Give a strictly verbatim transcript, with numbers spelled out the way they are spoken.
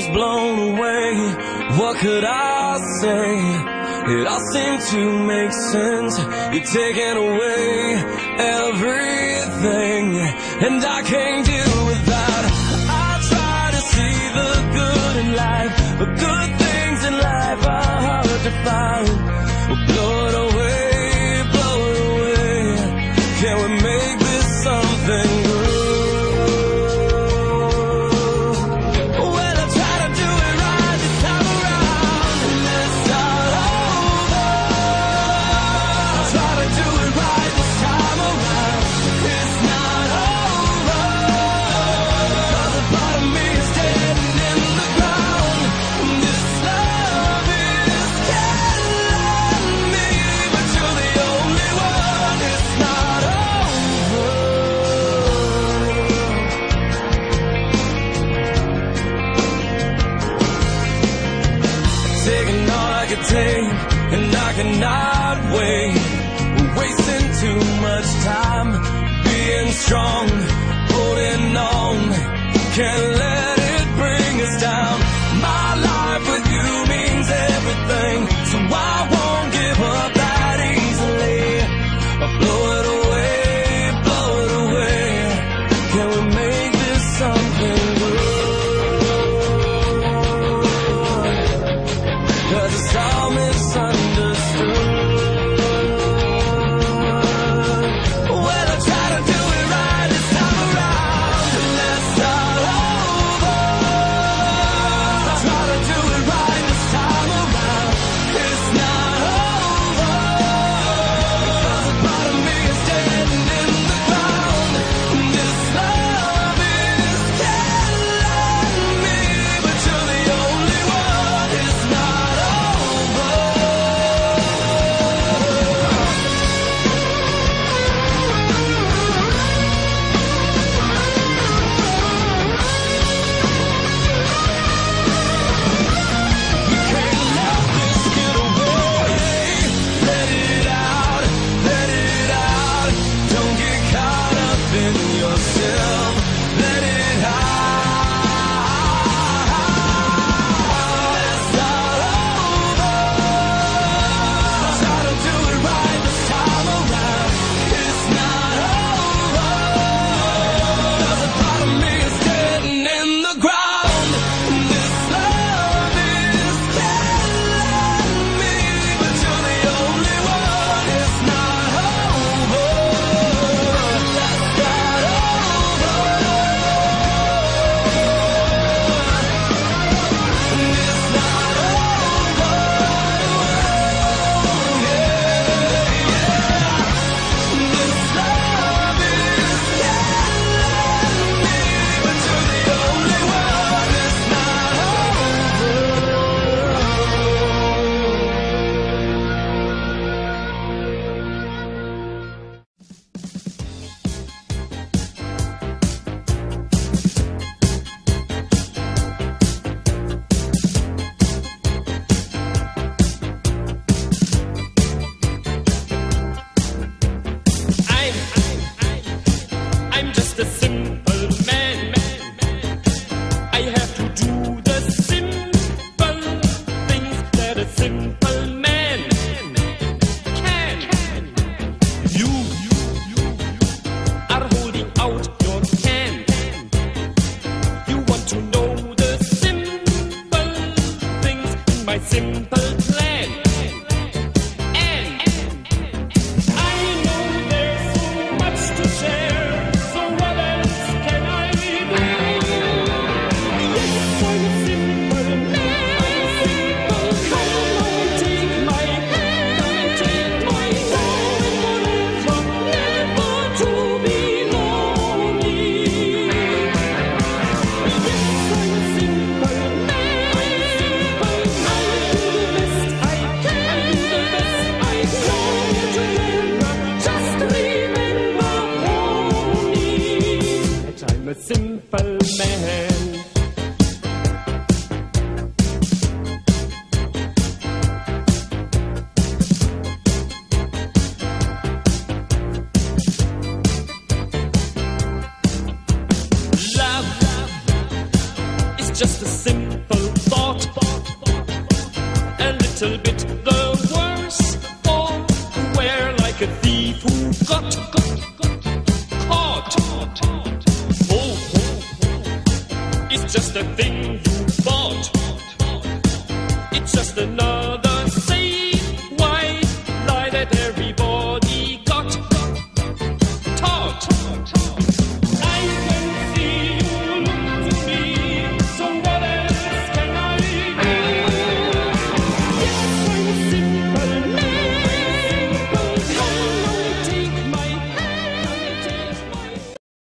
was blown away. What could I say? It all seemed to make sense. You're taking away everything, and I can't deal with that. I try to see the good in life, but good things in life are hard to find. Blow it away, blow it away. Can we make this something good? And I cannot wait. We're wasting too much time being strong, holding on. Can't let it bring us down. My life with you means everything, so I won't give up that easily. I'll blow it away, blow it away. Can we make this something good? 'Cause it's all misunderstood. Well, I try to do it right this time around, and let's start over. I try to do it right this time around. It's not over, because a part of me is dead and in the ground. This love is killing me, but you're the only one. It's not over. We can't let this get away. Let it out, let it out. Don't get caught up in yourself. Let it out. Let's start over. Try to do it right this time around. It's not over, 'cause a part of me is dead and in the ground. This love is killing me, but you're the only one. It's not over. Let's start over. It's not over. Yeah, yeah. This love is killing me, but you're the only one. It's not I'm, I'm just a simple man. I have to do the simple things that a simple man can. You are holding out your hand. You want to know the simple things in my simple plan. And I know there's so much to share, so what else can I do? Yes, I'm a simple man. Come on, take my hand, take my hand, forever, never to be lonely. Yes, I'm a simple man. I'll do the best I can, do the best I can. Remember, just remember only that I'm a simple man. Love is just a simple thought. A little bit the worse for wear, like a thief who got, got, got caught. Oh, oh, oh, it's just a thing